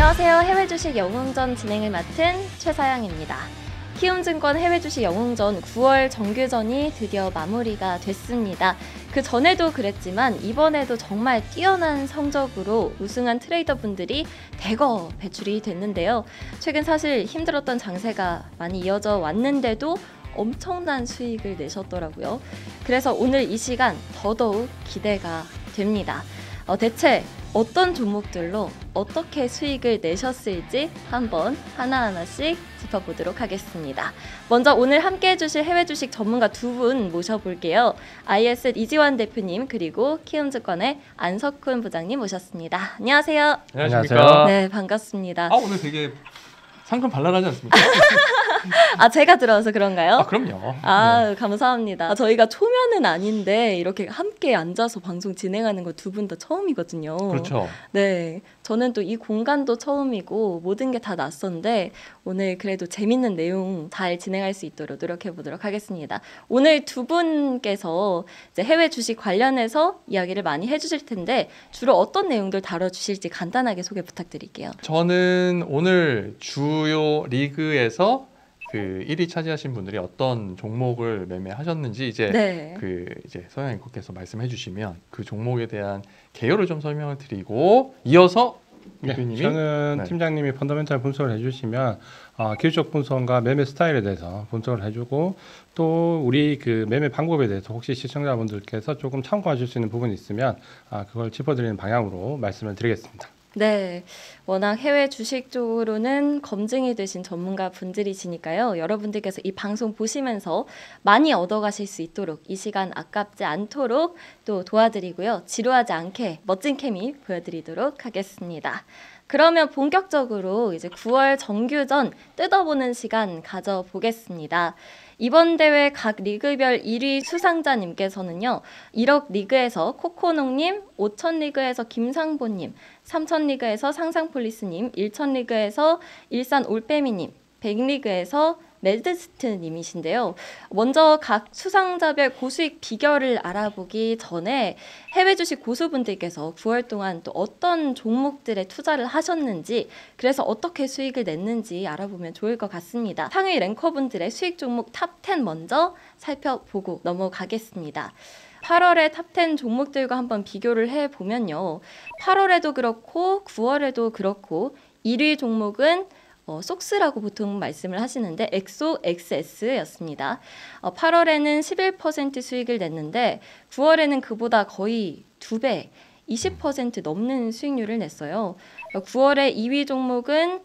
안녕하세요. 해외 주식 영웅전 진행을 맡은 최사양입니다. 키움증권 해외 주식 영웅전 9월 정규전이 드디어 마무리가 됐습니다. 그 전에도 그랬지만 이번에도 정말 뛰어난 성적으로 우승한 트레이더분들이 대거 배출이 됐는데요. 최근 사실 힘들었던 장세가 많이 이어져 왔는데도 엄청난 수익을 내셨더라고요. 그래서 오늘 이 시간 더더욱 기대가 됩니다. 대체 어떤 종목들로 어떻게 수익을 내셨을지 한번 하나하나씩 짚어보도록 하겠습니다. 먼저 오늘 함께 해주실 해외 주식 전문가 두 분 모셔볼게요. IS 이지환 대표님 그리고 키움증권의 안석훈 부장님 모셨습니다. 안녕하세요. 안녕하세요. 네, 반갑습니다. 오늘 되게 상큼 발랄하지 않습니까? 제가 들어서 그런가요? 그럼요. 네. 감사합니다. 저희가 초면은 아닌데 이렇게 함께 앉아서 방송 진행하는 거 두 분 다 처음이거든요. 그렇죠. 네, 저는 또 이 공간도 처음이고 모든 게 다 낯선데 오늘 그래도 재밌는 내용 잘 진행할 수 있도록 노력해 보도록 하겠습니다. 오늘 두 분께서 이제 해외 주식 관련해서 이야기를 많이 해주실 텐데 주로 어떤 내용들 다뤄주실지 간단하게 소개 부탁드릴게요. 저는 오늘 주요 리그에서 그 1위 차지하신 분들이 어떤 종목을 매매하셨는지 이제 이제 서영 앵커께서 말씀해 주시면 그 종목에 대한 개요를 좀 설명을 드리고 이어서 대표님이 저는 팀장님이 펀더멘탈 분석을 해주시면 기술적 분석과 매매 스타일에 대해서 분석을 해주고 또 우리 그 매매 방법에 대해서 혹시 시청자분들께서 조금 참고하실 수 있는 부분이 있으면 그걸 짚어드리는 방향으로 말씀을 드리겠습니다. 네, 워낙 해외 주식 쪽으로는 검증이 되신 전문가 분들이시니까요. 여러분들께서 이 방송 보시면서 많이 얻어가실 수 있도록 이 시간 아깝지 않도록 또 도와드리고요. 지루하지 않게 멋진 케미 보여드리도록 하겠습니다. 그러면 본격적으로 이제 9월 정규전 뜯어보는 시간 가져보겠습니다. 이번 대회 각 리그별 1위 수상자님께서는요. 1억 리그에서 코코농님, 5천 리그에서 김상보님, 3천 리그에서 상상폴리스님, 1천 리그에서 일산 올빼미님, 100 리그에서 레드스트님이신데요. 먼저 각 수상자별 고수익 비결을 알아보기 전에 해외 주식 고수분들께서 9월 동안 또 어떤 종목들에 투자를 하셨는지 그래서 어떻게 수익을 냈는지 알아보면 좋을 것 같습니다. 상위 랭커분들의 수익 종목 탑10 먼저 살펴보고 넘어가겠습니다. 8월의 탑10 종목들과 한번 비교를 해보면요. 8월에도 그렇고 9월에도 그렇고 1위 종목은 속스라고 보통 말씀을 하시는데 엑소XS였습니다. 8월에는 11% 수익을 냈는데 9월에는 그보다 거의 2배, 20% 넘는 수익률을 냈어요. 9월에 2위 종목은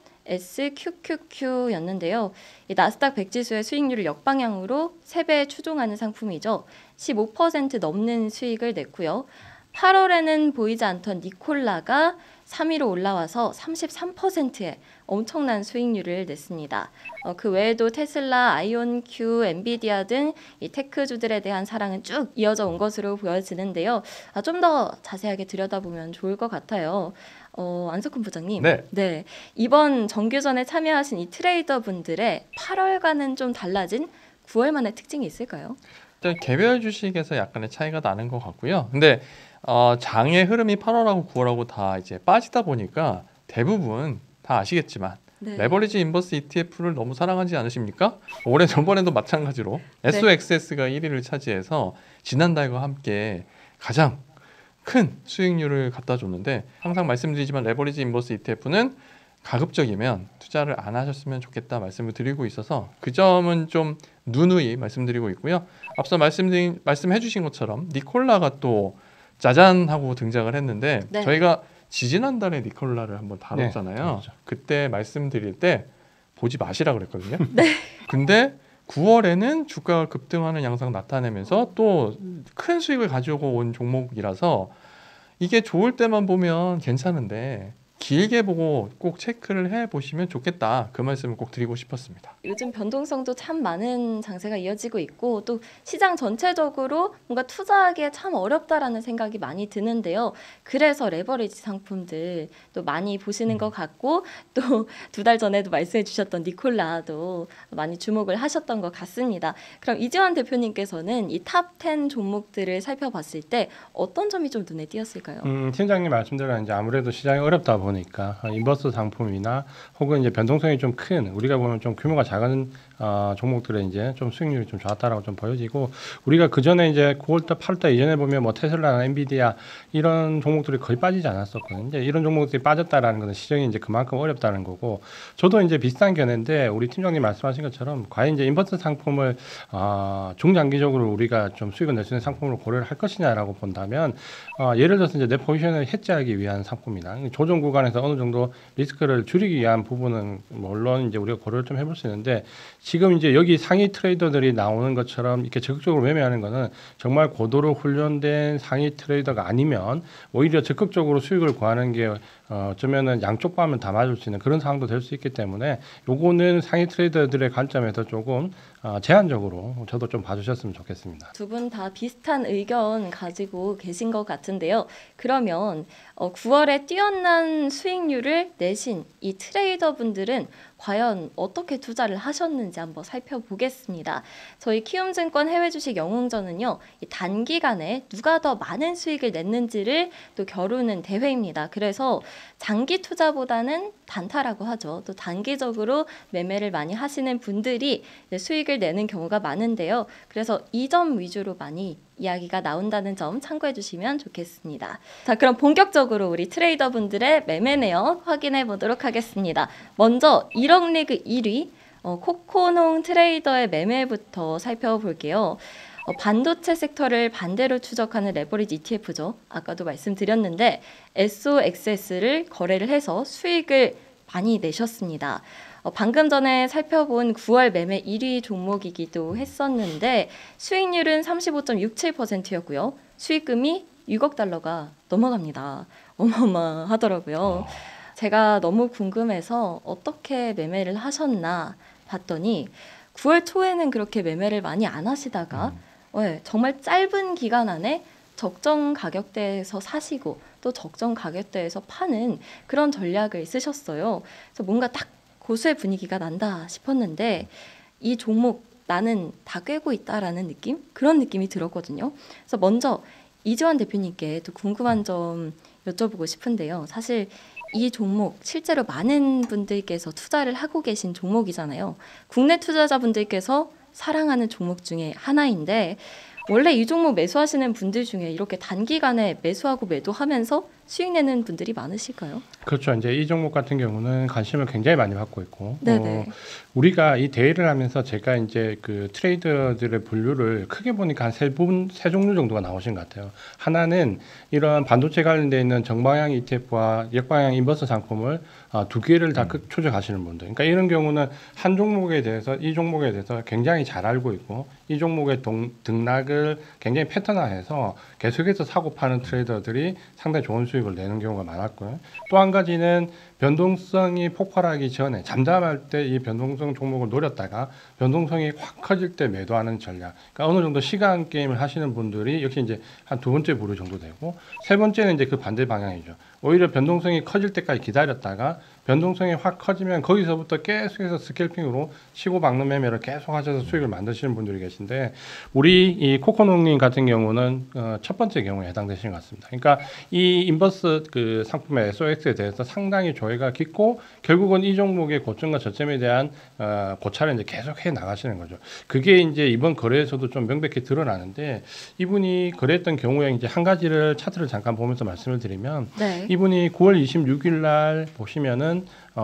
SQQQ였는데요. 나스닥 100지수의 수익률을 역방향으로 3배 추종하는 상품이죠. 15% 넘는 수익을 냈고요. 8월에는 보이지 않던 니콜라가 3위로 올라와서 33%의 엄청난 수익률을 냈습니다. 그 외에도 테슬라, 아이온큐, 엔비디아 등 이 테크주들에 대한 사랑은 쭉 이어져 온 것으로 보여지는데요. 좀 더 자세하게 들여다보면 좋을 것 같아요. 안석훈 부장님, 네, 이번 정규전에 참여하신 이 트레이더 분들의 8월과는 좀 달라진 9월만의 특징이 있을까요? 일단 개별 주식에서 약간의 차이가 나는 것 같고요. 근데 장의 흐름이 8월하고 9월하고 다 이제 빠지다 보니까 대부분 다 아시겠지만 레버리지 인버스 ETF를 너무 사랑하지 않으십니까? 올해 전번에도 마찬가지로 SOXS가 1위를 차지해서 지난달과 함께 가장 큰 수익률을 갖다 줬는데 항상 말씀드리지만 레버리지 인버스 ETF는 가급적이면 투자를 안 하셨으면 좋겠다 말씀을 드리고 있어서 그 점은 좀 누누이 말씀드리고 있고요. 앞서 말씀해 주신 것처럼 니콜라가 또 짜잔 하고 등장을 했는데 저희가 지지난달에 니콜라를 한번 다뤘잖아요. 그렇죠. 그때 말씀드릴 때 보지 마시라 그랬거든요. 근데 9월에는 주가가 급등하는 양상 나타내면서 또 큰 수익을 가지고 온 종목이라서 이게 좋을 때만 보면 괜찮은데 길게 보고 꼭 체크를 해보시면 좋겠다. 그 말씀을 꼭 드리고 싶었습니다. 요즘 변동성도 참 많은 장세가 이어지고 있고 또 시장 전체적으로 뭔가 투자하기에 참 어렵다라는 생각이 많이 드는데요. 그래서 레버리지 상품들 또 많이 보시는 것 같고 또 2달 전에도 말씀해 주셨던 니콜라도 많이 주목을 하셨던 것 같습니다. 그럼 이지환 대표님께서는 이 탑10 종목들을 살펴봤을 때 어떤 점이 좀 눈에 띄었을까요? 팀장님 말씀대로 이제 아무래도 시장이 어렵다 보니 보니까 인버스 상품이나 혹은 이제 변동성이 좀 큰 우리가 보면 좀 규모가 작은 종목들의 이제 좀 수익률이 좀 좋았다라고 좀 보여지고 우리가 그 전에 이제 9월달, 8월달 이전에 보면 뭐 테슬라나 엔비디아 이런 종목들이 거의 빠지지 않았었거든요. 이제 이런 종목들이 빠졌다라는 것은 시장이 이제 그만큼 어렵다는 거고 저도 이제 비슷한 견해인데 우리 팀장님 말씀하신 것처럼 과연 이제 인버스 상품을 중장기적으로 우리가 좀 수익을 낼 수 있는 상품으로 고려를 할 것이냐라고 본다면 예를 들어서 이제 내 포지션을 해지하기 위한 상품이나 조정 구간에서 어느 정도 리스크를 줄이기 위한 부분은 물론 이제 우리가 고려를 좀 해볼 수 있는데 지금 이제 여기 상위 트레이더들이 나오는 것처럼 이렇게 적극적으로 매매하는 거는 정말 고도로 훈련된 상위 트레이더가 아니면 오히려 적극적으로 수익을 구하는 게 어쩌면은 양쪽 방면 다 맞을 수 있는 그런 상황도 될 수 있기 때문에 요거는 상위 트레이더들의 관점에서 조금 제한적으로 저도 좀 봐주셨으면 좋겠습니다. 두 분 다 비슷한 의견 가지고 계신 것 같은데요. 그러면 9월에 뛰어난 수익률을 내신 이 트레이더 분들은 과연 어떻게 투자를 하셨는지 한번 살펴보겠습니다. 저희 키움증권 해외주식 영웅전은요, 이 단기간에 누가 더 많은 수익을 냈는지를 또 겨루는 대회입니다. 그래서 장기 투자보다는 단타라고 하죠. 또 단기적으로 매매를 많이 하시는 분들이 수익을 내는 경우가 많은데요. 그래서 이 점 위주로 많이 이야기가 나온다는 점 참고해 주시면 좋겠습니다. 자, 그럼 본격적으로 우리 트레이더 분들의 매매 내역 확인해 보도록 하겠습니다. 먼저 1억 리그 1위 코코농 트레이더의 매매부터 살펴볼게요. 반도체 섹터를 반대로 추적하는 레버리지 ETF죠. 아까도 말씀드렸는데 SOXS를 거래를 해서 수익을 많이 내셨습니다. 방금 전에 살펴본 9월 매매 1위 종목이기도 했었는데 수익률은 35.67%였고요. 수익금이 6억 달러가 넘어갑니다. 어마어마하더라고요. 제가 너무 궁금해서 어떻게 매매를 하셨나 봤더니 9월 초에는 그렇게 매매를 많이 안 하시다가 정말 짧은 기간 안에 적정 가격대에서 사시고 또 적정 가격대에서 파는 그런 전략을 쓰셨어요. 그래서 뭔가 딱 고수의 분위기가 난다 싶었는데 이 종목 나는 다 꿰고 있다라는 느낌? 그런 느낌이 들었거든요. 그래서 먼저 이지환 대표님께 또 궁금한 점 여쭤보고 싶은데요. 사실 이 종목 실제로 많은 분들께서 투자를 하고 계신 종목이잖아요. 국내 투자자분들께서 사랑하는 종목 중에 하나인데 원래 이 종목 매수하시는 분들 중에 이렇게 단기간에 매수하고 매도하면서 수익 내는 분들이 많으실까요? 그렇죠. 이제 이 종목 같은 경우는 관심을 굉장히 많이 받고 있고, 네네. 우리가 이 대회를 하면서 제가 이제 그 트레이더들의 분류를 크게 보니까 한 세 종류 정도가 나오신 것 같아요. 하나는 이런 반도체 관련돼 있는 정방향 ETF와 역방향 인버스 상품을 두 개를 다 추적하시는 분들. 그러니까 이런 경우는 한 종목에 대해서 이 종목에 대해서 굉장히 잘 알고 있고 이 종목의 등락을 굉장히 패턴화해서 계속해서 사고 파는 트레이더들이 상당히 좋은 수익을 내는 경우가 많았고요. 또 한 가지는 변동성이 폭발하기 전에 잠잠할 때 이 변동성 종목을 노렸다가 변동성이 확 커질 때 매도하는 전략. 그러니까 어느 정도 시간 게임을 하시는 분들이 역시 이제 한 두 번째 부류 정도 되고 세 번째는 이제 그 반대 방향이죠. 오히려 변동성이 커질 때까지 기다렸다가 변동성이 확 커지면 거기서부터 계속해서 스캘핑으로 치고 박는 매매를 계속 하셔서 수익을 만드시는 분들이 계신데 우리 이 코코농님 같은 경우는 첫 번째 경우에 해당되시는 것 같습니다. 그러니까 이 인버스 그 상품의 SOX에 대해서 상당히 조회가 깊고 결국은 이 종목의 고점과 저점에 대한 고찰을 이제 계속해 나가시는 거죠. 그게 이제 이번 거래에서도 좀 명백히 드러나는데 이분이 거래했던 경우에 이제 한 가지를 차트를 잠깐 보면서 말씀을 드리면 네. 이분이 9월 26일 날 보시면은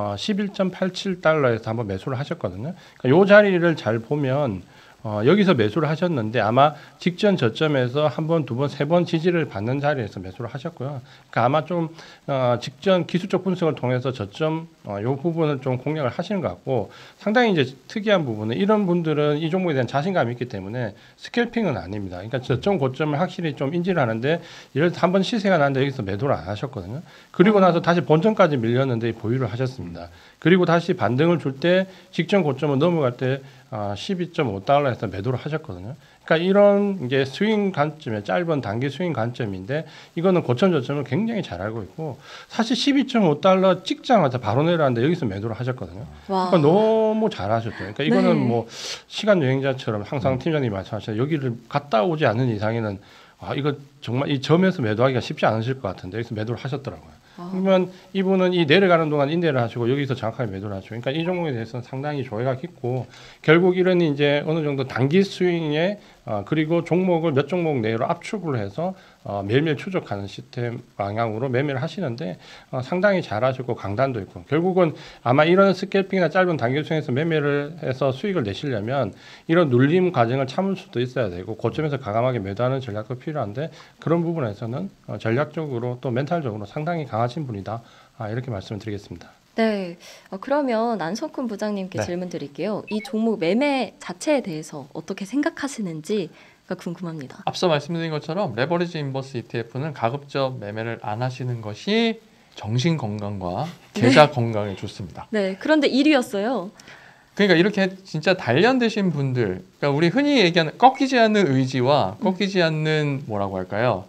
11.87달러에서 한번 매수를 하셨거든요. 그러니까 이 자리를 잘 보면 여기서 매수를 하셨는데 아마 직전 저점에서 한 번, 두 번, 세 번 지지를 받는 자리에서 매수를 하셨고요. 그러니까 아마 좀 직전 기술적 분석을 통해서 저점 이 부분을 좀 공략을 하시는 것 같고 상당히 이제 특이한 부분은 이런 분들은 이 종목에 대한 자신감이 있기 때문에 스캘핑은 아닙니다. 그러니까 저점 고점을 확실히 좀 인지를 하는데 예를 들어 한번 시세가 났는데 여기서 매도를 안 하셨거든요. 그리고 나서 다시 본전까지 밀렸는데 보유를 하셨습니다. 그리고 다시 반등을 줄 때 직전 고점을 넘어갈 때 12.5달러에서 매도를 하셨거든요. 그러니까 이런 이제 스윙 관점에 짧은 단기 스윙 관점인데 이거는 고점 저점을 굉장히 잘 알고 있고 사실 12.5달러 찍자마자 바로 내려왔는데 여기서 매도를 하셨거든요. 그러니까 너무 잘하셨죠. 그러니까 이거는 네. 뭐 시간 여행자처럼 항상 팀장님이 말씀하시는 여기를 갔다 오지 않는 이상에는 이거 정말 이 점에서 매도하기가 쉽지 않으실 것 같은데 여기서 매도를 하셨더라고요. 그러면 이분은 이 내려가는 동안 인대를 하시고 여기서 정확하게 매도를 하죠. 그러니까 이 종목에 대해서는 상당히 조회가 깊고 결국 이런 이제 어느 정도 단기 스윙에 그리고 종목을 몇 종목 내로 압축을 해서 매일매일 추적하는 시스템 방향으로 매매를 하시는데 상당히 잘하시고 강단도 있고 결국은 아마 이런 스캘핑이나 짧은 단기 스윙에서 매매를 해서 수익을 내시려면 이런 눌림 과정을 참을 수도 있어야 되고 고점에서 과감하게 매도하는 전략도 필요한데 그런 부분에서는 전략적으로 또 멘탈적으로 상당히 강하신 분이다. 이렇게 말씀을 드리겠습니다. 네. 그러면 안성훈 부장님께 네. 질문 드릴게요. 이 종목 매매 자체에 대해서 어떻게 생각하시는지가 궁금합니다. 앞서 말씀드린 것처럼 레버리지 인버스 ETF는 가급적 매매를 안 하시는 것이 정신 건강과 계좌 건강에 좋습니다. 네. 그런데 1위였어요. 그러니까 이렇게 진짜 단련되신 분들, 그러니까 우리 흔히 얘기하는 꺾이지 않는 의지와 꺾이지 않는 뭐라고 할까요?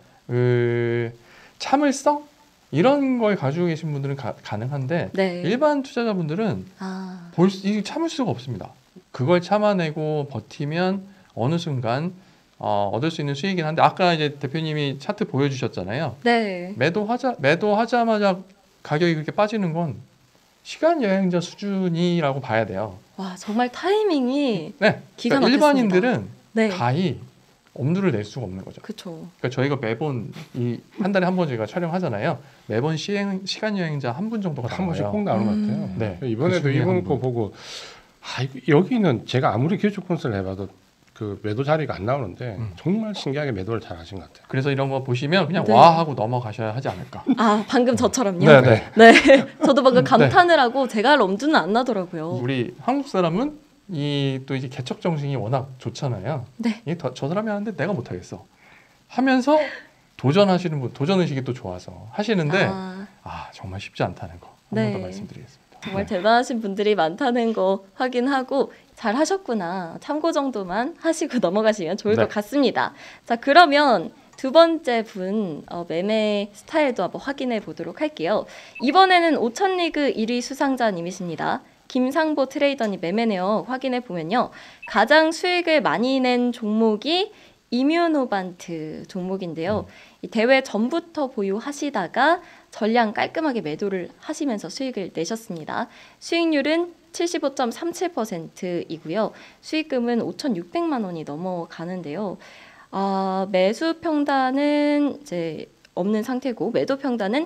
참을성 이런 걸 가지고 계신 분들은 가능한데 네. 일반 투자자분들은 이게 참을 수가 없습니다. 그걸 참아내고 버티면 어느 순간 얻을 수 있는 수익이긴 한데 아까 이제 대표님이 차트 보여주셨잖아요. 네. 매도하자마자 가격이 그렇게 빠지는 건 시간 여행자 수준이라고 봐야 돼요. 와, 정말 타이밍이 네. 기가 그러니까 막혔습니다. 일반인들은 네. 가히 엄두를 낼 수가 없는 거죠. 그렇죠. 그러니까 저희가 매번 한 달에 한 번 저희가 촬영하잖아요. 매번 시간 여행자 한 분 정도가 한 번씩 나와요. 꼭 나오는 것 같아요. 네. 이번에도 그 중에 이분 한 거 분. 보고 여기는 제가 아무리 기술적 분석을 해봐도 그 매도 자리가 안 나오는데 정말 신기하게 매도를 잘 하신 것 같아요. 그래서 이런 거 보시면 그냥 네. 와 하고 넘어가셔야 하지 않을까. 방금 저처럼요? 네네. 네. 저도 방금 감탄을 하고 제가 할 엄두는 안 나더라고요. 우리 한국 사람은 또 이제 개척 정신이 워낙 좋잖아요. 네. 저 사람이 하는데 내가 못하겠어 하면서 도전하시는 분, 도전 의식이 또 좋아서 하시는데 정말 쉽지 않다는 거 한 번 더 네. 말씀드리겠습니다. 정말 네. 대단하신 분들이 많다는 거 확인하고 잘 하셨구나. 참고 정도만 하시고 넘어가시면 좋을 네. 것 같습니다. 자, 그러면 두 번째 분 매매 스타일도 한번 확인해 보도록 할게요. 이번에는 5000리그 1위 수상자님이십니다. 김상보 트레이더님 매매 내역 확인해 보면요. 가장 수익을 많이 낸 종목이 이뮤노반트 종목인데요. 이 대회 전부터 보유하시다가 전량 깔끔하게 매도를 하시면서 수익을 내셨습니다. 수익률은 75.37%이고요. 수익금은 5,600만 원이 넘어가는데요. 매수 평단은 이제 없는 상태고 매도 평단은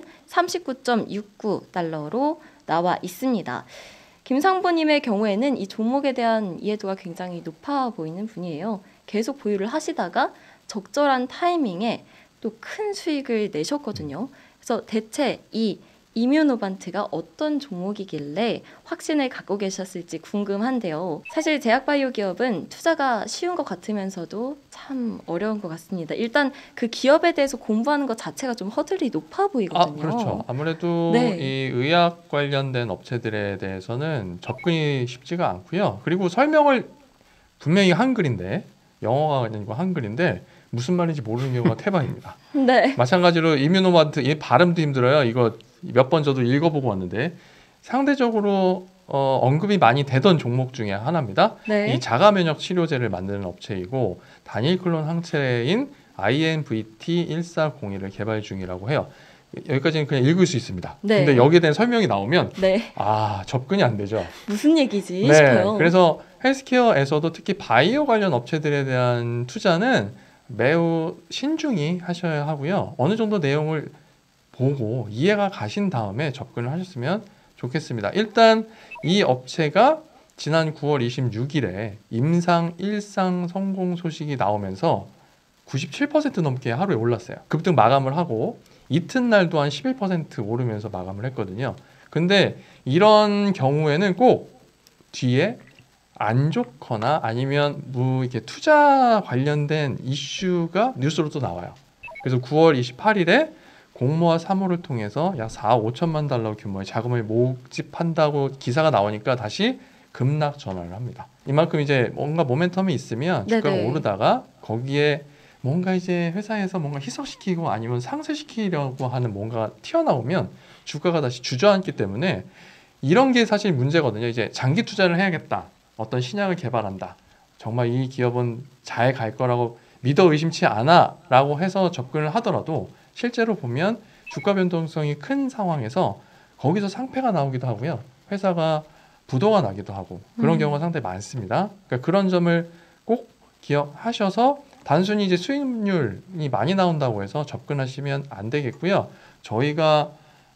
39.69달러로 나와 있습니다. 김상보님의 경우에는 이 종목에 대한 이해도가 굉장히 높아 보이는 분이에요. 계속 보유를 하시다가 적절한 타이밍에 또 큰 수익을 내셨거든요. 그래서 대체 이 이뮤노반트가 어떤 종목이길래 확신을 갖고 계셨을지 궁금한데요. 사실 제약바이오 기업은 투자가 쉬운 것 같으면서도 참 어려운 것 같습니다. 일단 그 기업에 대해서 공부하는 것 자체가 좀 허들이 높아 보이거든요. 그렇죠. 아무래도 네. 이 의학 관련된 업체들에 대해서는 접근이 쉽지가 않고요. 그리고 설명을 분명히 한글인데 영어가 아니고 한글인데 무슨 말인지 모르는 경우가 태반입니다. 네. 마찬가지로 이뮤노반트 이 발음도 힘들어요. 이거 몇 번 저도 읽어보고 왔는데 상대적으로 언급이 많이 되던 종목 중에 하나입니다. 네. 이 자가 면역 치료제를 만드는 업체이고 단일 클론 항체인 INVT1402를 개발 중이라고 해요. 여기까지는 그냥 읽을 수 있습니다. 네. 근데 여기에 대한 설명이 나오면 네. 접근이 안 되죠. 무슨 얘기지 네. 싶어요. 그래서 헬스케어에서도 특히 바이오 관련 업체들에 대한 투자는 매우 신중히 하셔야 하고요. 어느 정도 내용을 보고 이해가 가신 다음에 접근을 하셨으면 좋겠습니다. 일단 이 업체가 지난 9월 26일에 임상 1상 성공 소식이 나오면서 97% 넘게 하루에 올랐어요. 급등 마감을 하고 이튿날도 한 11% 오르면서 마감을 했거든요. 근데 이런 경우에는 꼭 뒤에 안 좋거나 아니면 이렇게 투자 관련된 이슈가 뉴스로 또 나와요. 그래서 9월 28일에 공모와 사모를 통해서 약 4억 5천만 달러 규모의 자금을 모집한다고 기사가 나오니까 다시 급락 전환을 합니다. 이만큼 이제 뭔가 모멘텀이 있으면 주가가 네네. 오르다가 거기에 뭔가 이제 회사에서 뭔가 희석시키고 아니면 상쇄시키려고 하는 뭔가 튀어나오면 주가가 다시 주저앉기 때문에 이런 게 사실 문제거든요. 이제 장기 투자를 해야겠다. 어떤 신약을 개발한다. 정말 이 기업은 잘 갈 거라고 믿어 의심치 않아 라고 해서 접근을 하더라도 실제로 보면 주가 변동성이 큰 상황에서 거기서 상패가 나오기도 하고요. 회사가 부도가 나기도 하고 그런 경우가 상당히 많습니다. 그러니까 그런 점을 꼭 기억하셔서 단순히 이제 수익률이 많이 나온다고 해서 접근하시면 안 되겠고요. 저희가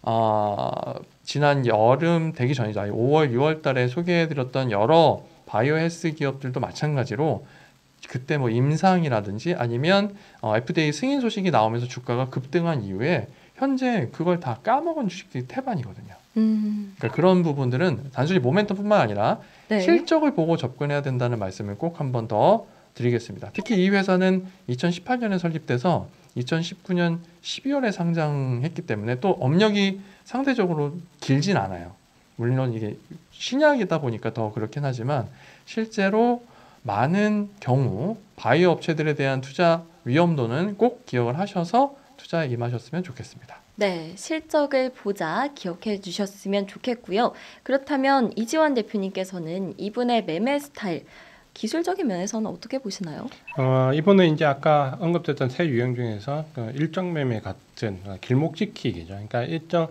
지난 여름 되기 전이죠. 5월, 6월 달에 소개해드렸던 여러 바이오 헬스 기업들도 마찬가지로 그때 뭐 임상이라든지 아니면 FDA 승인 소식이 나오면서 주가가 급등한 이후에 현재 그걸 다 까먹은 주식들이 태반이거든요. 그러니까 그런 부분들은 단순히 모멘텀뿐만 아니라 네. 실적을 보고 접근해야 된다는 말씀을 꼭 한 번 더 드리겠습니다. 특히 이 회사는 2018년에 설립돼서 2019년 12월에 상장했기 때문에 또 업력이 상대적으로 길진 않아요. 물론 이게 신약이다 보니까 더 그렇긴 하지만 실제로 많은 경우 바이오 업체들에 대한 투자 위험도는 꼭 기억을 하셔서 투자에 임하셨으면 좋겠습니다. 네, 실적을 보자 기억해 주셨으면 좋겠고요. 그렇다면 이지환 대표님께서는 이분의 매매 스타일, 기술적인 면에서는 어떻게 보시나요? 이번에 이제 아까 언급됐던 새 유형 중에서 일정 매매 같은 길목 지키기죠. 그러니까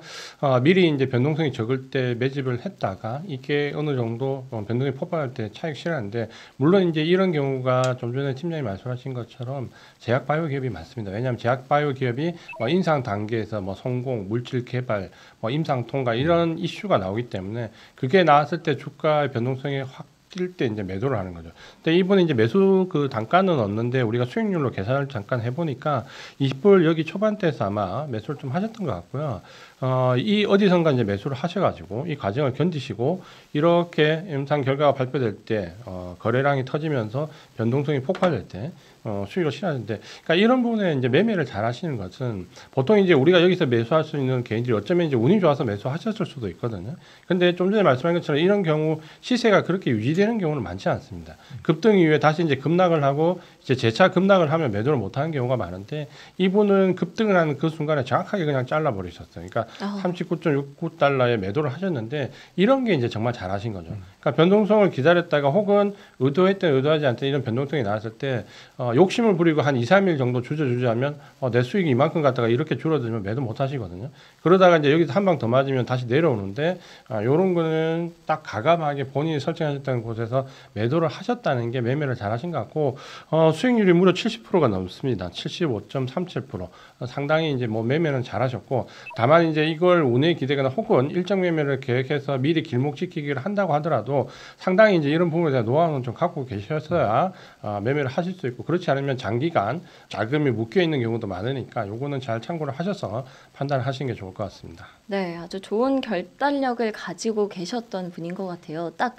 미리 이제 변동성이 적을 때 매집을 했다가 이게 어느 정도 변동이 폭발할 때 차익 실현하는데 물론 이제 이런 경우가 좀 전에 팀장님 말씀하신 것처럼 제약 바이오 기업이 많습니다. 왜냐하면 제약 바이오 기업이 임상 단계에서 성공, 물질 개발, 임상 통과 이런 이슈가 나오기 때문에 그게 나왔을 때 주가의 변동성이 확 뛸 때 이제 매도를 하는 거죠. 근데 이번에 이제 매수 그 단가는 없는데 우리가 수익률로 계산을 잠깐 해보니까 20불 여기 초반대에서 아마 매수를 좀 하셨던 것 같고요. 이 어디선가 이제 매수를 하셔가지고 이 과정을 견디시고 이렇게 임상 결과가 발표될 때 거래량이 터지면서 변동성이 폭발될 때 수익을 실현하는데, 그러니까 이런 부분에 이제 매매를 잘 하시는 것은 보통 이제 우리가 여기서 매수할 수 있는 개인들이 어쩌면 이제 운이 좋아서 매수하셨을 수도 있거든요. 근데 좀 전에 말씀한 것처럼 이런 경우 시세가 그렇게 유지되는 경우는 많지 않습니다. 급등 이후에 다시 이제 급락을 하고 이제 재차 급락을 하면 매도를 못하는 경우가 많은데 이분은 급등을 하는 그 순간에 정확하게 그냥 잘라버리셨어요. 그러니까 39.69달러에 매도를 하셨는데 이런 게 이제 정말 잘하신 거죠. 그러니까 변동성을 기다렸다가 혹은 의도했든 의도하지 않든 이런 변동성이 나왔을 때 욕심을 부리고 한 2, 3일 정도 주저하면 내 수익이 이만큼 갔다가 이렇게 줄어들면 매도 못 하시거든요. 그러다가 이제 여기서 한 방 더 맞으면 다시 내려오는데 이런 거는 딱 가감하게 본인이 설정하셨다는 곳에서 매도를 하셨다는 게 매매를 잘 하신 것 같고 수익률이 무려 70%가 넘습니다. 75.37%. 상당히 이제 매매는 잘 하셨고 다만 이제 이걸 운에 기대거나 혹은 일정 매매를 계획해서 미리 길목 지키기를 한다고 하더라도 상당히 이제 이런 부분에 대한 노하우는 좀 갖고 계셔야 매매를 하실 수 있고 그렇지 않으면 장기간 자금이 묶여 있는 경우도 많으니까 요거는 잘 참고를 하셔서 판단을 하시는 게 좋을 것 같습니다. 네, 아주 좋은 결단력을 가지고 계셨던 분인 것 같아요. 딱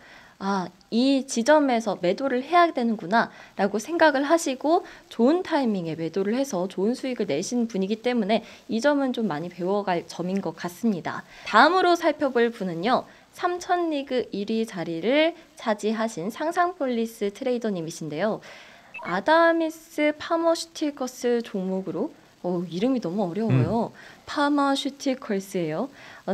이 지점에서 매도를 해야 되는구나 라고 생각을 하시고 좋은 타이밍에 매도를 해서 좋은 수익을 내신 분이기 때문에 이 점은 좀 많이 배워갈 점인 것 같습니다. 다음으로 살펴볼 분은요. 3000리그 1위 자리를 차지하신 상상폴리스 트레이더님이신데요. 아다미스 파머슈티컬스 종목으로 이름이 너무 어려워요. 파마슈티컬스예요.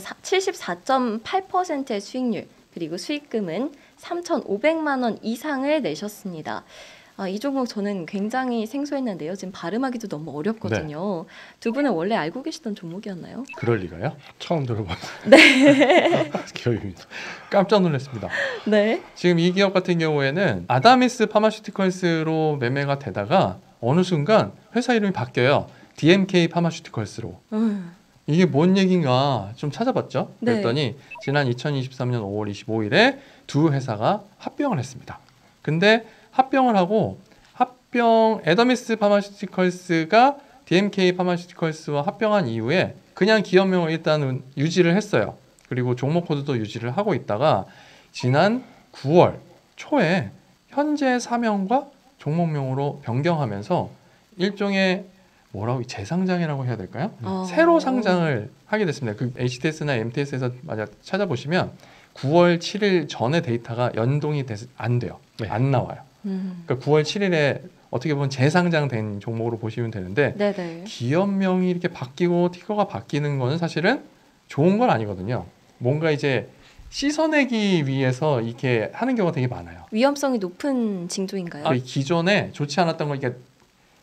74.8%의 수익률 그리고 수익금은 3,500만 원 이상을 내셨습니다. 이 종목 저는 굉장히 생소했는데요. 지금 발음하기도 너무 어렵거든요. 네. 두 분은 원래 알고 계시던 종목이었나요? 그럴 리가요? 처음 들어봤어요. 네. 기업입니다. 깜짝 놀랐습니다. 네. 지금 이 기업 같은 경우에는 아다미스 파마슈티컬스로 매매가 되다가 어느 순간 회사 이름이 바뀌어요. DMK 파마슈티컬스로. 이게 뭔 얘기인가 좀 찾아봤죠. 그랬더니 네. 지난 2023년 5월 25일에 두 회사가 합병을 했습니다. 근데 합병을 하고 에더미스 파마슈티컬스가 DMK 파마슈티컬스와 합병한 이후에 그냥 기업명을 일단은 유지를 했어요. 그리고 종목 코드도 유지를 하고 있다가 지난 9월 초에 현재 사명과 종목명으로 변경하면서 일종의 재상장이라고 해야 될까요? 새로 상장을 하게 됐습니다. 그 HTS나 MTS에서 만약 찾아보시면 9월 7일 전에 데이터가 연동이 안 돼요. 네. 안 나와요. 그러니까 9월 7일에 어떻게 보면 재상장된 종목으로 보시면 되는데 네네. 기업명이 이렇게 바뀌고 티커가 바뀌는 거는 사실은 좋은 건 아니거든요. 뭔가 이제 씻어내기 위해서 이렇게 하는 경우가 되게 많아요. 위험성이 높은 징조인가요? 기존에 좋지 않았던 거 이렇게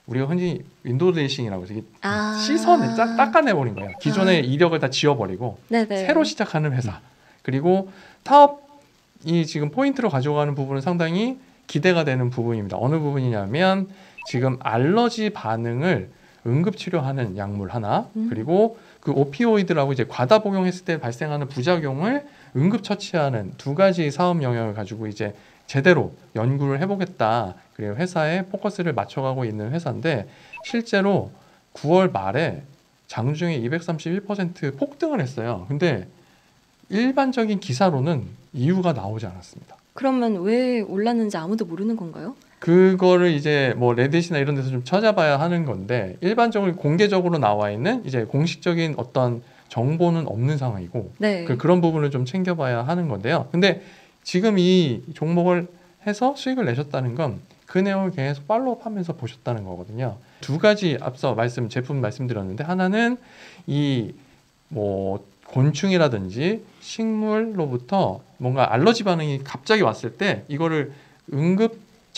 우리가 흔히 윈도우 드레싱이라고 해서 아. 시선을 닦아내버린 거예요. 기존의 이력을 다 지워버리고 네네. 새로 시작하는 회사. 그리고 사업이 지금 포인트로 가져가는 부분은 상당히 기대가 되는 부분입니다. 어느 부분이냐면 지금 알러지 반응을 응급치료하는 약물 하나, 그리고 그 오피오이드라고 이제 과다 복용했을 때 발생하는 부작용을 응급처치하는 두 가지 사업 영역을 가지고 이제 제대로 연구를 해보겠다. 그리고 회사에 포커스를 맞춰가고 있는 회사인데 실제로 9월 말에 장중에 231% 폭등을 했어요. 근데 일반적인 기사로는 이유가 나오지 않았습니다. 그러면 왜 올랐는지 아무도 모르는 건가요? 그거를 이제 뭐 레딧이나 이런 데서 좀 찾아봐야 하는 건데 일반적으로 공개적으로 나와 있는 이제 공식적인 어떤 정보는 없는 상황이고 네. 그런 부분을 좀 챙겨봐야 하는 건데요. 근데 지금 이 종목을 해서 수익을 내셨다는 건 그 내용을 계속 팔로우하면서 보셨다는 거거든요. 두 가지 앞서 제품 말씀드렸는데 하나는 이 뭐 곤충이라든지 식물로부터 뭔가 알러지 반응이 갑자기 왔을 때 이거를 응급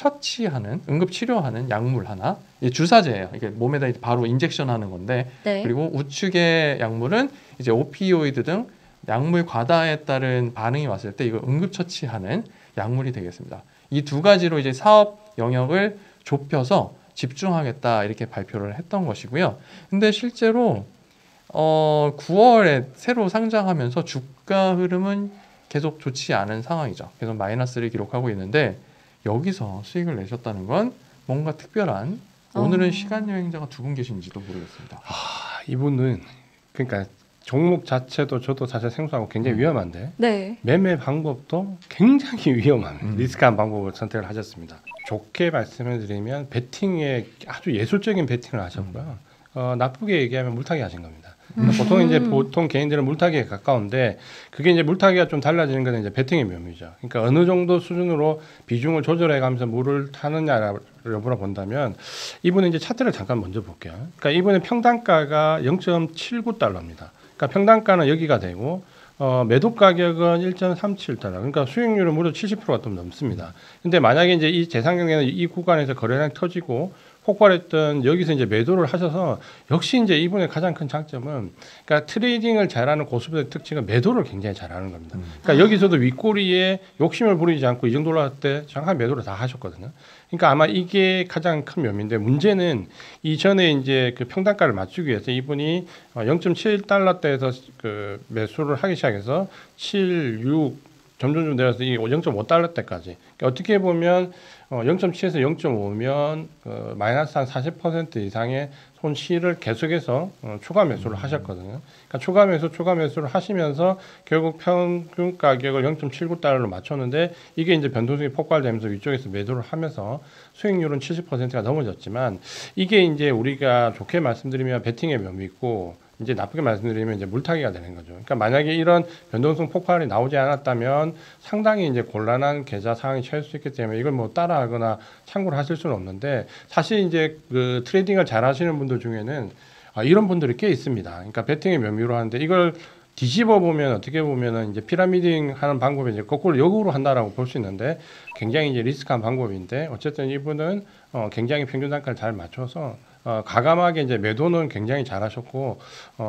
치료하는 약물 하나, 이게 주사제예요. 이게 몸에다 바로 인젝션하는 건데, 네. 그리고 우측의 약물은 이제 오피오이드 등 약물 과다에 따른 반응이 왔을 때 이거 응급처치하는 약물이 되겠습니다. 이 두 가지로 이제 사업 영역을 좁혀서 집중하겠다 이렇게 발표를 했던 것이고요. 근데 실제로 9월에 새로 상장하면서 주가 흐름은 계속 좋지 않은 상황이죠. 계속 마이너스를 기록하고 있는데 여기서 수익을 내셨다는 건 뭔가 특별한 오늘은 시간 여행자가 두 분 계신지도 모르겠습니다. 이분은 그러니까 종목 자체도 저도 사실 생소하고 굉장히 위험한데 네. 매매 방법도 굉장히 위험한 리스크한 방법을 선택을 하셨습니다. 좋게 말씀을 드리면 베팅에 아주 예술적인 베팅을 하셨고요. 나쁘게 얘기하면 물타기 하신 겁니다. 보통 개인들은 물타기에 가까운데 그게 이제 물타기가 좀 달라지는 건 이제 베팅의 묘미죠. 그러니까 어느 정도 수준으로 비중을 조절해가면서 물을 타느냐 여부를 본다면 이분은 이제 차트를 잠깐 먼저 볼게요. 그러니까 이분의 평단가가 0.79달러입니다. 그러니까 평단가는 여기가 되고 매도 가격은 1.37달러. 그러니까 수익률은 무려 70%가 좀 넘습니다. 근데 만약에 이제 이 재상경에는 이 구간에서 거래량이 터지고 폭발했던 여기서 이제 매도를 하셔서 역시 이제 이분의 가장 큰 장점은 그러니까 트레이딩을 잘하는 고수들의 특징은 매도를 굉장히 잘하는 겁니다. 그러니까 여기서도 윗꼬리에 욕심을 부리지 않고 이 정도 올라갈 때 정확한 매도를 다 하셨거든요. 그러니까 아마 이게 가장 큰 묘미인데 문제는 이전에 이제 그 평단가를 맞추기 위해서 이분이 0.7달러대에서 그 매수를 하기 시작해서 7, 6 점점 내려서 이 0.5달러대까지 그러니까 어떻게 보면 0.7에서 0.5면 마이너스 한 40% 이상의 손실을 계속해서 추가 매수를 하셨거든요. 그러니까 추가 매수를 하시면서 결국 평균 가격을 0.79달러로 맞췄는데 이게 이제 변동성이 폭발되면서 위쪽에서 매도를 하면서 수익률은 70%가 넘어졌지만 이게 이제 우리가 좋게 말씀드리면 베팅의 묘미 있고 이제 나쁘게 말씀드리면 이제 물타기가 되는 거죠. 그러니까 만약에 이런 변동성 폭발이 나오지 않았다면 상당히 이제 곤란한 계좌 상황이 처할 수 있기 때문에 이걸 뭐 따라하거나 참고를 하실 수는 없는데 사실 이제 그 트레이딩을 잘 하시는 분들 중에는 이런 분들이 꽤 있습니다. 그러니까 베팅의 묘미로 하는데 이걸 뒤집어 보면 어떻게 보면은 이제 피라미딩 하는 방법이 이제 거꾸로 역으로 한다라고 볼 수 있는데 굉장히 이제 리스크한 방법인데 어쨌든 이분은 굉장히 평균 단가를 잘 맞춰서 가감하게 이제 매도는 굉장히 잘하셨고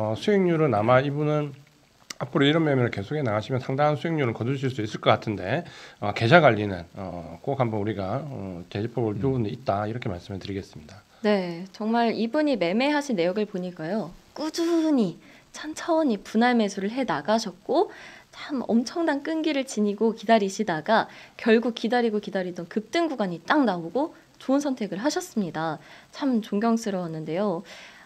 수익률은 아마 이분은 앞으로 이런 매매를 계속해 나가시면 상당한 수익률을 거두실 수 있을 것 같은데 계좌 관리는 꼭 한번 우리가 되짚어 볼 부분이 있다 이렇게 말씀을 드리겠습니다. 네, 정말 이분이 매매하신 내역을 보니까요. 꾸준히 천천히 분할 매수를 해 나가셨고 참 엄청난 끈기를 지니고 기다리시다가 결국 기다리던 급등 구간이 딱 나오고 좋은 선택을 하셨습니다. 참 존경스러웠는데요.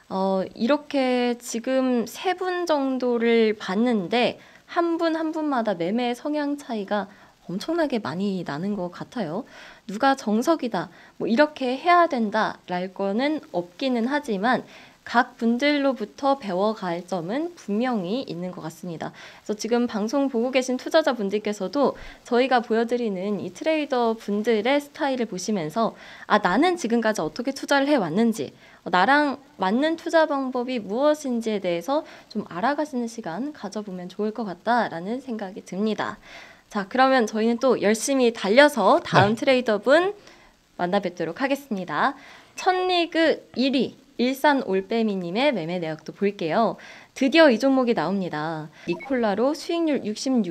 이렇게 지금 세 분 정도를 봤는데 한 분 한 분마다 매매 성향 차이가 엄청나게 많이 나는 것 같아요. 누가 정석이다, 뭐 이렇게 해야 된다랄 거는 없기는 하지만 각 분들로부터 배워갈 점은 분명히 있는 것 같습니다. 그래서 지금 방송 보고 계신 투자자분들께서도 저희가 보여드리는 이 트레이더 분들의 스타일을 보시면서 나는 지금까지 어떻게 투자를 해왔는지 나랑 맞는 투자 방법이 무엇인지에 대해서 좀 알아가시는 시간 가져보면 좋을 것 같다라는 생각이 듭니다. 자, 그러면 저희는 또 열심히 달려서 다음 트레이더분 만나 뵙도록 하겠습니다. 천리그 1위 일산 올빼미님의 매매 내역도 볼게요. 드디어 이 종목이 나옵니다. 니콜라로 수익률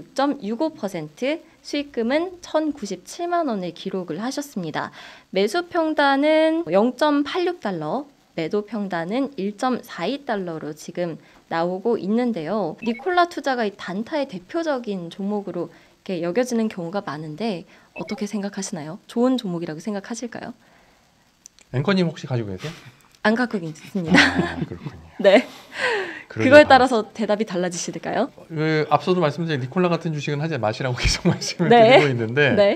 66.65%, 수익금은 1,097만 원을 기록을 하셨습니다. 매수 평단은 0.86달러, 매도 평단은 1.42달러로 지금 나오고 있는데요. 니콜라 투자가 이 단타의 대표적인 종목으로 이렇게 여겨지는 경우가 많은데 어떻게 생각하시나요? 좋은 종목이라고 생각하실까요? 앵커님 혹시 가지고 계세요? 안 갖고 있습니다. 아, 그렇군요. 네. 그러길 그거에 따라서 대답이 달라지실까요? 그 앞서도 말씀드린 니콜라 같은 주식은 하지 마시라고 계속 말씀을 네. 드리고 있는데 네.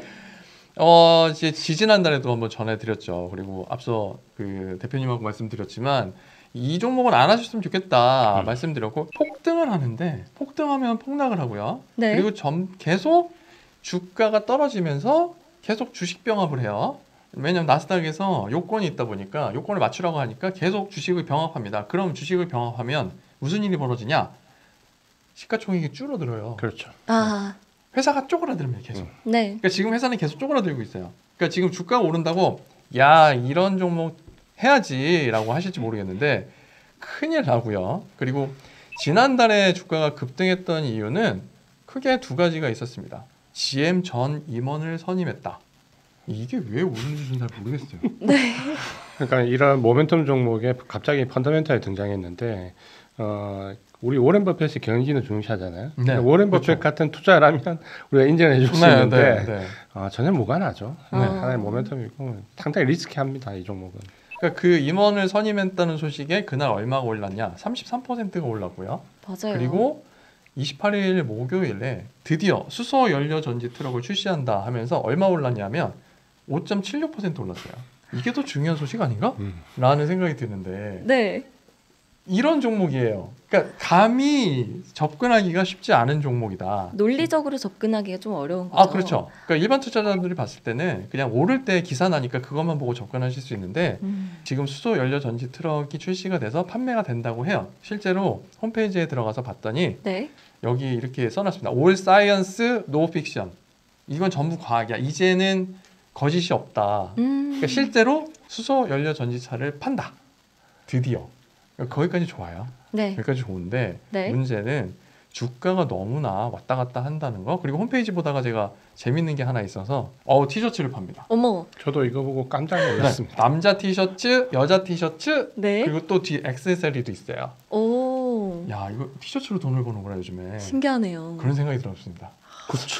이제 지지난달에도 한번 전해드렸죠. 그리고 앞서 그 대표님하고 말씀드렸지만 이 종목은 안 하셨으면 좋겠다 말씀드렸고 폭등을 하는데 폭등하면 폭락을 하고요. 네. 그리고 계속 주가가 떨어지면서 계속 주식 병합을 해요. 왜냐하면 나스닥에서 요건이 있다 보니까 요건을 맞추라고 하니까 계속 주식을 병합합니다. 그럼 주식을 병합하면 무슨 일이 벌어지냐? 시가총액이 줄어들어요. 그렇죠. 아, 회사가 쪼그라들면 계속. 네. 그러니까 지금 회사는 계속 쪼그라들고 있어요. 그러니까 지금 주가가 오른다고 야 이런 종목 해야지라고 하실지 모르겠는데 큰일 나고요. 그리고 지난달에 주가가 급등했던 이유는 크게 두 가지가 있었습니다. GM 전 임원을 선임했다. 이게 왜 오르는지 잘 모르겠어요. 그러니까 이런 모멘텀 종목에 갑자기 펀더멘탈이 등장했는데 우리 오렌 버핏이 경기는 중시하잖아요. 네, 오렌 버핏 그렇죠. 같은 투자라면 우리가 인정해 줄 수 네, 있는데 네, 네. 전혀 무관하죠. 네. 하나의 모멘텀이고 상당히 리스키합니다. 이 종목은. 그러니까 그 임원을 선임했다는 소식에 그날 얼마가 올랐냐? 33%가 올랐고요. 맞아요. 그리고 28일 목요일에 드디어 수소 연료 전지 트럭을 출시한다 하면서 얼마 올랐냐면 5.76% 올랐어요. 이게 더 중요한 소식 아닌가? 라는 생각이 드는데 네. 이런 종목이에요. 그러니까 감히 접근하기가 쉽지 않은 종목이다. 논리적으로 접근하기가 좀 어려운 거죠. 아 그렇죠. 그러니까 일반 투자자들이 봤을 때는 그냥 오를 때 기사 나니까 그것만 보고 접근하실 수 있는데 지금 수소 연료 전지 트럭이 출시가 돼서 판매가 된다고 해요. 실제로 홈페이지에 들어가서 봤더니 네. 여기 이렇게 써놨습니다. All Science, No Fiction. 이건 전부 과학이야. 이제는 거짓이 없다. 그러니까 실제로 수소 연료 전지차를 판다. 드디어. 그러니까 거기까지 좋아요. 네. 여기까지 좋은데 네. 문제는 주가가 너무나 왔다 갔다 한다는 거. 그리고 홈페이지 보다가 제가 재밌는 게 하나 있어서 티셔츠를 팝니다. 어머. 저도 이거 보고 깜짝 네, 놀랐습니다. 남자 티셔츠, 여자 티셔츠, 네. 그리고 또 뒤에 액세서리도 있어요. 오. 야 이거 티셔츠로 돈을 버는구나 요즘에. 신기하네요. 그런 생각이 들었습니다. 그렇죠.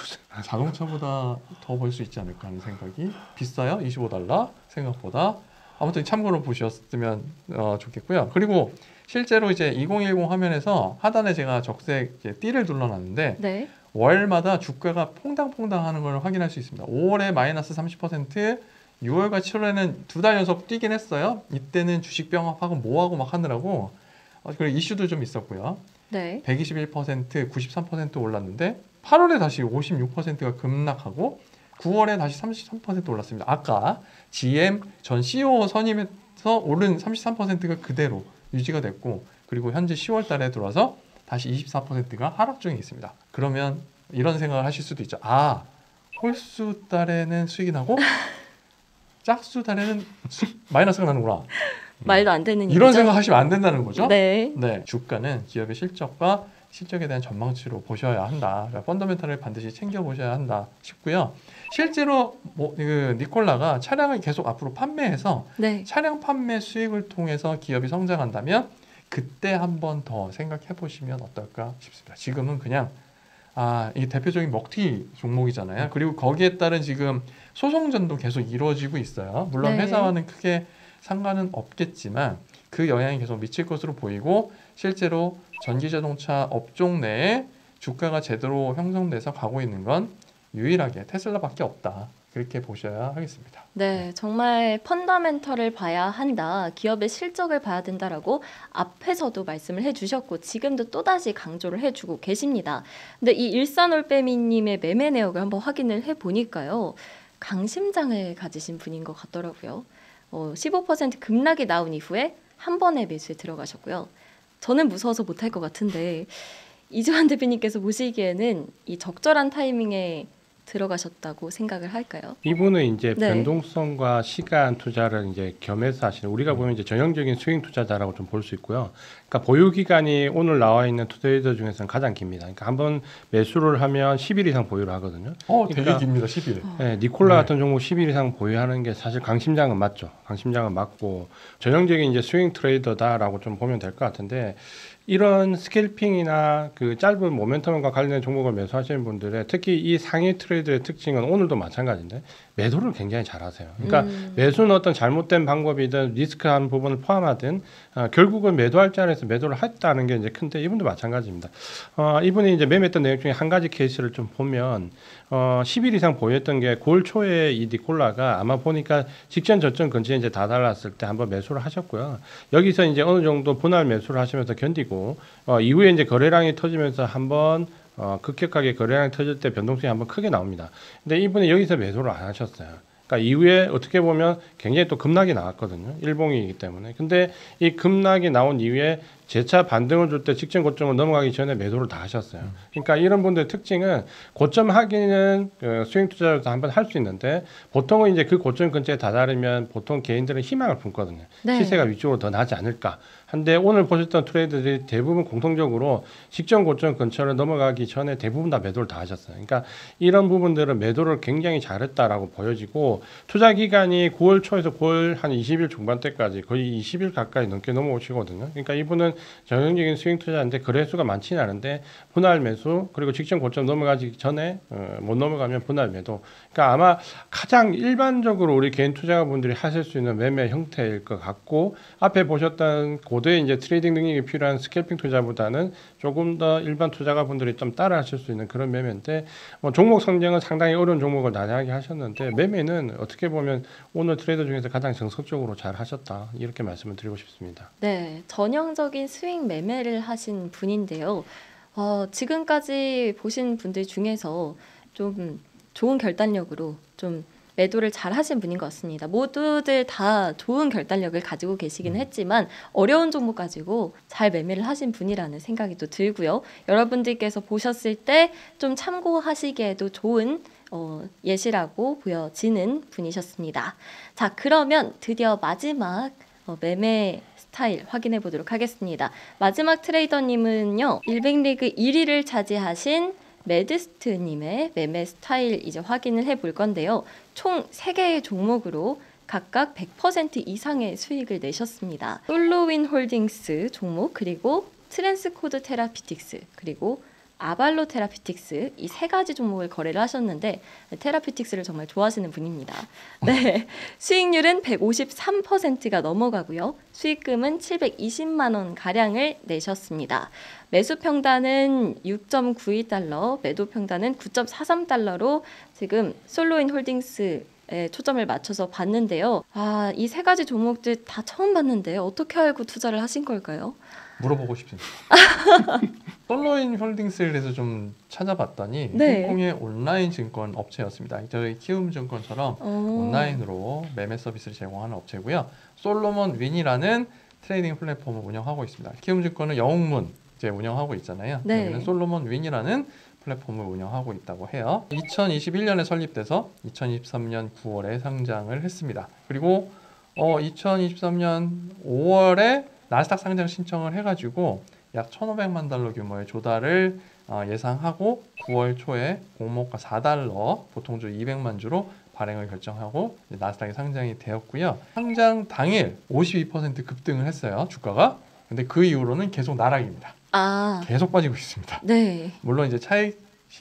자동차보다 더 벌 수 있지 않을까 하는 생각이. 비싸요? $25 생각보다. 아무튼 참고로 보셨으면 좋겠고요. 그리고 실제로 이제 2010 화면에서 하단에 제가 적색 띠를 눌러놨는데 네. 월마다 주가가 퐁당퐁당 하는 걸 확인할 수 있습니다. 5월에 마이너스 30%, 6월과 7월에는 두 달 연속 뛰긴 했어요. 이때는 주식 병합하고 뭐하고 막 하느라고 그리고 이슈도 좀 있었고요. 네. 121%, 93% 올랐는데 8월에 다시 56%가 급락하고 9월에 다시 33% 올랐습니다. 아까 GM 전 CEO 선임해서 오른 33%가 그대로 유지가 됐고 그리고 현재 10월 달에 들어와서 다시 24%가 하락 중에 있습니다. 그러면 이런 생각을 하실 수도 있죠. 홀수 달에는 수익이 나고 짝수 달에는 마이너스가 나는구나. 말도 안 되는 이런 얘기죠? 생각하시면 안 된다는 거죠. 네. 네, 주가는 기업의 실적과 실적에 대한 전망치로 보셔야 한다. 그러니까 펀더멘탈을 반드시 챙겨 보셔야 한다 싶고요. 실제로 그 니콜라가 차량을 계속 앞으로 판매해서 네. 차량 판매 수익을 통해서 기업이 성장한다면 그때 한 번 더 생각해 보시면 어떨까 싶습니다. 지금은 그냥 이 대표적인 먹튀 종목이잖아요. 그리고 거기에 따른 지금 소송전도 계속 이루어지고 있어요. 물론 네. 회사와는 크게 상관은 없겠지만 그 영향이 계속 미칠 것으로 보이고 실제로 전기자동차 업종 내에 주가가 제대로 형성돼서 가고 있는 건 유일하게 테슬라밖에 없다. 그렇게 보셔야 하겠습니다. 네, 정말 펀더멘털을 봐야 한다. 기업의 실적을 봐야 된다라고 앞에서도 말씀을 해주셨고 지금도 또다시 강조를 해주고 계십니다. 근데 이 일산올빼미님의 매매 내역을 한번 확인을 해보니까요. 강심장을 가지신 분인 것 같더라고요. 15% 급락이 나온 이후에 한 번의 매수에 들어가셨고요. 저는 무서워서 못할 것 같은데 이주환 대표님께서 보시기에는 이 적절한 타이밍에 들어가셨다고 생각을 할까요? 이분은 이제 네. 변동성과 시간 투자를 이제 겸해서 하시는, 우리가 보면 이제 전형적인 스윙 투자자라고 좀 볼 수 있고요. 그러니까 보유 기간이 오늘 나와 있는 투데이더 중에서는 가장 깁니다. 그러니까 한번 매수를 하면 10일 이상 보유를 하거든요. 되게 그러니까 깁니다. 10일. 네, 니콜라 네. 같은 종목 10일 이상 보유하는 게 사실 강심장은 맞죠. 강심장은 맞고 전형적인 이제 스윙 트레이더다라고 좀 보면 될 것 같은데, 이런 스캘핑이나 그 짧은 모멘텀과 관련된 종목을 매수하시는 분들의 특히 이 상위 트레이드의 특징은 오늘도 마찬가지인데 매도를 굉장히 잘하세요. 그러니까 매수는 어떤 잘못된 방법이든 리스크한 부분을 포함하든 결국은 매도할 자리에서 매도를 했다는 게 이제 큰데, 이분도 마찬가지입니다. 이분이 이제 매매했던 내용 중에 한 가지 케이스를 좀 보면 10일 이상 보유했던 게 9월 초에 이 니콜라가 아마 보니까 직전 저점 근처에 이제 다달았을 때 한번 매수를 하셨고요. 여기서 이제 어느 정도 분할 매수를 하시면서 견디고 이후에 이제 거래량이 터지면서 한번 급격하게 거래량이 터질 때 변동성이 한번 크게 나옵니다. 근데 이분이 여기서 매도를 안 하셨어요. 그러니까 이후에 어떻게 보면 굉장히 또 급락이 나왔거든요. 일봉이기 때문에. 근데 이 급락이 나온 이후에 재차 반등을 줄 때 직전 고점을 넘어가기 전에 매도를 다 하셨어요. 그러니까 이런 분들의 특징은 고점 하기는 스윙 투자로도 한번 할 수 있는데, 보통은 이제 그 고점 근처에 다다르면 보통 개인들은 희망을 품거든요. 네. 시세가 위쪽으로 더 나지 않을까. 한데 오늘 보셨던 트레이더들이 대부분 공통적으로 직전 고점 근처를 넘어가기 전에 대부분 다 매도를 다 하셨어요. 그러니까 이런 부분들은 매도를 굉장히 잘했다라고 보여지고, 투자 기간이 9월 초에서 9월 한 20일 중반대까지 거의 20일 가까이 넘게 넘어오시거든요. 그러니까 이분은 전형적인 스윙 투자인데 거래수가 많지는 않은데 분할 매수, 그리고 직전 고점 넘어가기 전에 못 넘어가면 분할 매도. 그러니까 아마 가장 일반적으로 우리 개인 투자자분들이 하실 수 있는 매매 형태일 것 같고, 앞에 보셨던 고도의 이제 트레이딩 능력이 필요한 스캘핑 투자보다는 조금 더 일반 투자가분들이 좀 따라 하실 수 있는 그런 매매인데, 종목 선정은 상당히 어려운 종목을 다양하게 하셨는데 매매는 어떻게 보면 오늘 트레이더 중에서 가장 정석적으로 잘 하셨다, 이렇게 말씀을 드리고 싶습니다. 네, 전형적인 스윙 매매를 하신 분인데요. 지금까지 보신 분들 중에서 좀 좋은 결단력으로 좀 매도를 잘 하신 분인 것 같습니다. 모두들 다 좋은 결단력을 가지고 계시긴 했지만 어려운 종목 가지고 잘 매매를 하신 분이라는 생각이 또 들고요. 여러분들께서 보셨을 때 좀 참고하시기에도 좋은 예시라고 보여지는 분이셨습니다. 자, 그러면 드디어 마지막 매매 스타일 확인해 보도록 하겠습니다. 마지막 트레이더님은요, 100리그 1위를 차지하신 매드스트님의 매매 스타일 이제 확인을 해볼 건데요. 총 3개의 종목으로 각각 100% 이상의 수익을 내셨습니다. 솔로윈 홀딩스 종목, 그리고 트랜스코드 테라피틱스, 그리고 아발로 테라피틱스, 이 3가지 종목을 거래를 하셨는데 테라피틱스를 정말 좋아하시는 분입니다. 네, 수익률은 153%가 넘어가고요. 수익금은 720만 원 가량을 내셨습니다. 매수 평단은 6.92달러, 매도 평단은 9.43달러로 지금 솔로인 홀딩스에 초점을 맞춰서 봤는데요. 이 3가지 종목들 다 처음 봤는데 어떻게 알고 투자를 하신 걸까요? 물어보고 싶습니다. 솔로인 홀딩스에서 좀 찾아봤더니 네. 홍콩의 온라인 증권 업체였습니다. 저희 키움증권처럼 온라인으로 매매 서비스를 제공하는 업체고요. 솔로몬 윈이라는 트레이딩 플랫폼을 운영하고 있습니다. 키움증권은 영웅문 이제 운영하고 있잖아요. 네. 여기는 솔로몬 윈이라는 플랫폼을 운영하고 있다고 해요. 2021년에 설립돼서 2023년 9월에 상장을 했습니다. 그리고 2023년 5월에 나스닥 상장 신청을 해가지고 약 1,500만 달러 규모의 조달을 예상하고 9월 초에 공모가 4달러, 보통주 200만 주로 발행을 결정하고 나스닥에 상장이 되었고요. 상장 당일 52% 급등을 했어요, 주가가. 근데 그 이후로는 계속 나락입니다. 계속 빠지고 있습니다. 네. 물론 이제 차익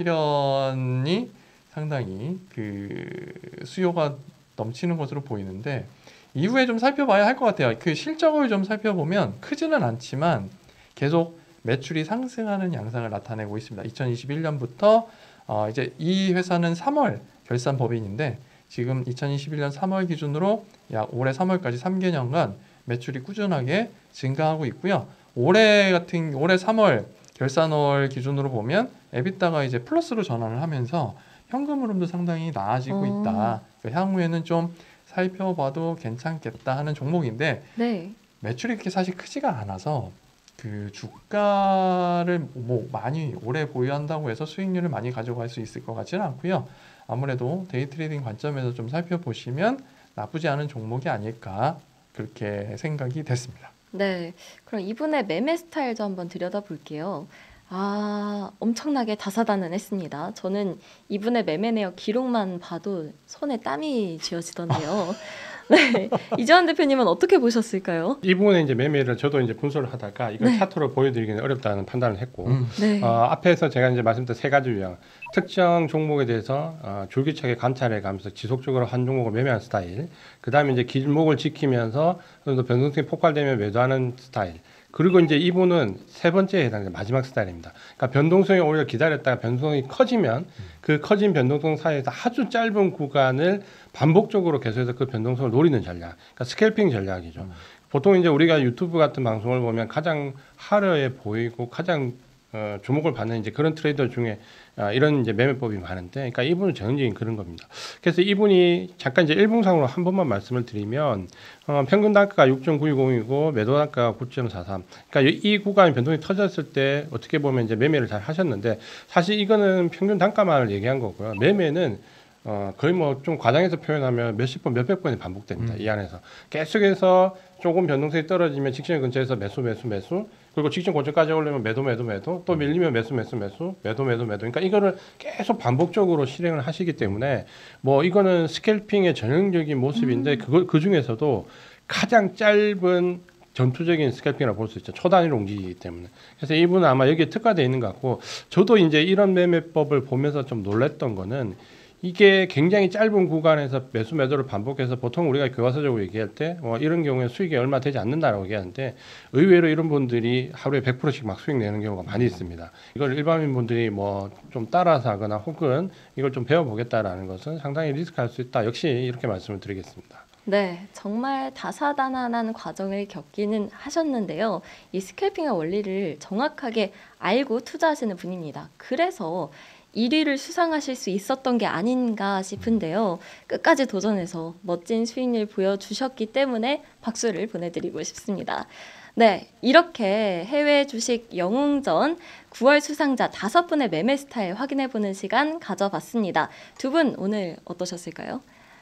실현이 상당히 그 수요가 넘치는 것으로 보이는데 이후에 좀 살펴봐야 할 것 같아요. 그 실적을 좀 살펴보면 크지는 않지만 계속 매출이 상승하는 양상을 나타내고 있습니다. 2021년부터 이제 이 회사는 3월 결산 법인인데 지금 2021년 3월 기준으로 약 올해 3월까지 3개년간 매출이 꾸준하게 증가하고 있고요. 올해 3월 결산월 기준으로 보면 에비타가 이제 플러스로 전환을 하면서 현금 흐름도 상당히 나아지고 있다. 향후에는 좀 살펴봐도 괜찮겠다 하는 종목인데 네. 매출이 그렇게 사실 크지가 않아서 그 주가를 뭐 많이 오래 보유한다고 해서 수익률을 많이 가져갈 수 있을 것 같지는 않고요. 아무래도 데이 트레이딩 관점에서 좀 살펴보시면 나쁘지 않은 종목이 아닐까 그렇게 생각이 됐습니다. 네, 그럼 이분의 매매 스타일도 한번 들여다볼게요. 엄청나게 다사다난했습니다. 저는 이분의 매매 내역 기록만 봐도 손에 땀이 쥐어지던데요. 네, 이재환 대표님은 어떻게 보셨을까요? 이 부분에 이제 매매를 저도 이제 분석을 하다가 이걸 네. 차트로 보여드리기는 어렵다는 판단을 했고 네, 앞에서 제가 이제 말씀드린 세 가지 유형 특정 종목에 대해서 줄기차게 관찰해 가면서 지속적으로 한 종목을 매매하는 스타일 그 다음에 이제 길목을 지키면서 또 변동성이 폭발되면 매도하는 스타일 그리고 이제 이분은 세 번째에 해당되는 마지막 스타일입니다. 그러니까 변동성이 오히려 기다렸다가 변동성이 커지면 그 커진 변동성 사이에서 아주 짧은 구간을 반복적으로 계속해서 그 변동성을 노리는 전략, 그러니까 스캘핑 전략이죠. 보통 이제 우리가 유튜브 같은 방송을 보면 가장 화려해 보이고 가장 주목을 받는 이제 그런 트레이더 중에 이런 이제 매매법이 많은데, 그러니까 이분은 전형적인 그런 겁니다. 그래서 이분이 잠깐 이제 일봉상으로 한 번만 말씀을 드리면 평균 단가가 6.920이고 매도 단가가 9.43. 그러니까 이 구간 변동이 터졌을 때 어떻게 보면 이제 매매를 잘 하셨는데 사실 이거는 평균 단가만을 얘기한 거고요. 매매는 거의 뭐 좀 과장해서 표현하면 몇십 번, 몇백 번이 반복됩니다. 이 안에서 계속해서 조금 변동성이 떨어지면 직전 근처에서 매수, 그리고 직전 고점까지 오려면 매도, 또 밀리면 매수, 매도. 그러니까 이거를 계속 반복적으로 실행을 하시기 때문에 뭐 이거는 스캘핑의 전형적인 모습인데 그 중에서도 가장 짧은 전투적인 스캘핑이라고 볼 수 있죠. 초단위로 움직이기 때문에. 그래서 이분은 아마 여기에 특화되어 있는 것 같고 저도 이제 이런 매매법을 보면서 좀 놀랬던 거는 이게 굉장히 짧은 구간에서 매도를 반복해서 보통 우리가 교과서적으로 얘기할 때 이런 경우에 수익이 얼마 되지 않는다라고 얘기하는데 의외로 이런 분들이 하루에 100%씩 막 수익 내는 경우가 많이 있습니다. 이걸 일반인 분들이 뭐 좀 따라서 하거나 혹은 이걸 좀 배워보겠다라는 것은 상당히 리스크할 수 있다. 역시 이렇게 말씀을 드리겠습니다. 네, 정말 다사다난한 과정을 겪기는 하셨는데요. 이 스캘핑의 원리를 정확하게 알고 투자하시는 분입니다. 그래서 1위를 수상하실 수 있었던 게 아닌가 싶은데요. 끝까지 도전해서 멋진 수익률 보여주셨기 때문에 박수를 보내드리고 싶습니다. 네, 이렇게 해외 주식 영웅전 9월 수상자 5분의 매매 스타일 확인해보는 시간 가져봤습니다. 두 분 오늘 어떠셨을까요?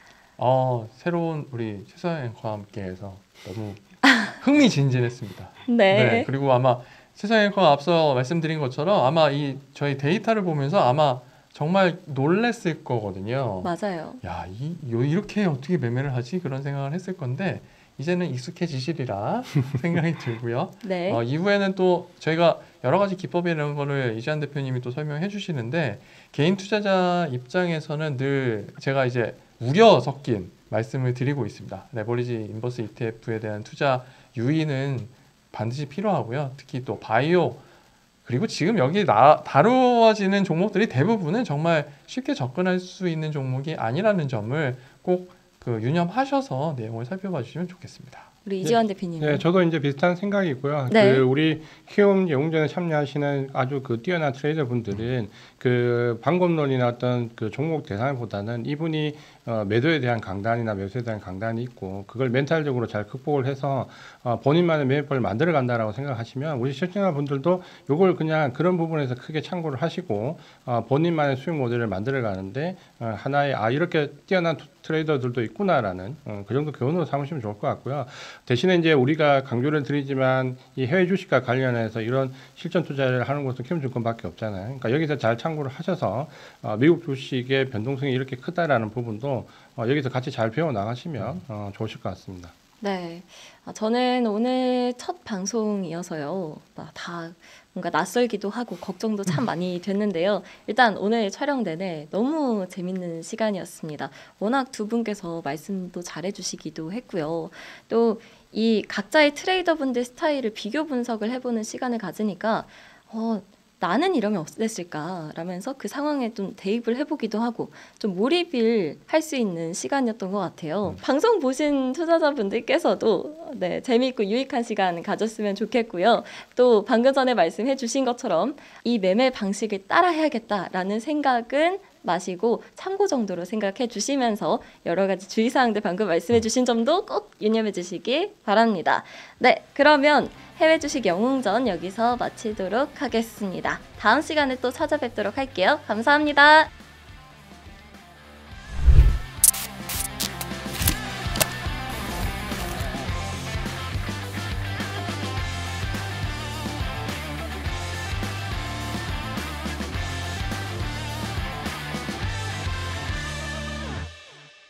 새로운 우리 최서연 앵커와 함께해서 너무 흥미진진했습니다. 네. 그리고 아마 최서연 앵커가 앞서 말씀드린 것처럼 아마 저희 데이터를 보면서 아마 정말 놀랬을 거거든요. 맞아요. 야, 이렇게 어떻게 매매를 하지? 그런 생각을 했을 건데 이제는 익숙해지시리라 생각이 들고요. 네. 이후에는 또 저희가 여러 가지 기법이라는 거를 이재환 대표님이 또 설명해 주시는데 개인 투자자 입장에서는 늘 제가 이제 우려 섞인 말씀을 드리고 있습니다. 레버리지 인버스 ETF에 대한 투자 유의는 반드시 필요하고요. 특히 또 바이오 그리고 지금 여기 다루어지는 종목들이 대부분은 정말 쉽게 접근할 수 있는 종목이 아니라는 점을 꼭 유념하셔서 내용을 살펴봐 주시면 좋겠습니다. 우리 이재환 대표님. 네, 저도 이제 비슷한 생각이고요. 네. 우리 키움 영웅전에 참여하시는 아주 뛰어난 트레이더 분들은 방법론이나 어떤 종목 대상보다는 이분이 매도에 대한 강단이나 매수에 대한 강단이 있고 그걸 멘탈적으로 잘 극복을 해서 본인만의 매매법을 만들어 간다라고 생각하시면 우리 시청자분들도 이걸 그냥 그런 부분에서 크게 참고를 하시고 본인만의 수익 모델을 만들어 가는데 하나의 이렇게 뛰어난 트레이더들도 있구나라는 그 정도 교훈으로 삼으시면 좋을 것 같고요. 대신에 이제 우리가 강조를 드리지만 이 해외 주식과 관련해서 이런 실전 투자를 하는 것은 키움증권밖에 없잖아요. 그러니까 여기서 잘 참고를 하셔서 미국 주식의 변동성이 이렇게 크다라는 부분도 여기서 같이 잘 배워 나가시면 좋으실 것 같습니다. 네, 저는 오늘 첫 방송이어서요. 다 뭔가 낯설기도 하고 걱정도 참 많이 됐는데요. 일단 오늘 촬영 내내 너무 재밌는 시간이었습니다. 워낙 두 분께서 말씀도 잘해주시기도 했고요. 또 이 각자의 트레이더분들 스타일을 비교 분석을 해보는 시간을 가지니까 나는 이러면 어땠을까 라면서 그 상황에 좀 대입을 해보기도 하고 좀 몰입을 할 수 있는 시간이었던 것 같아요. 방송 보신 투자자분들께서도 재미있고 유익한 시간 가졌으면 좋겠고요. 또 방금 전에 말씀해 주신 것처럼 이 매매 방식을 따라해야겠다라는 생각은 마시고 참고 정도로 생각해 주시면서 여러 가지 주의사항들 방금 말씀해 주신 점도 꼭 유념해 주시기 바랍니다. 네, 그러면 해외 주식 영웅전 여기서 마치도록 하겠습니다. 다음 시간에 또 찾아뵙도록 할게요. 감사합니다.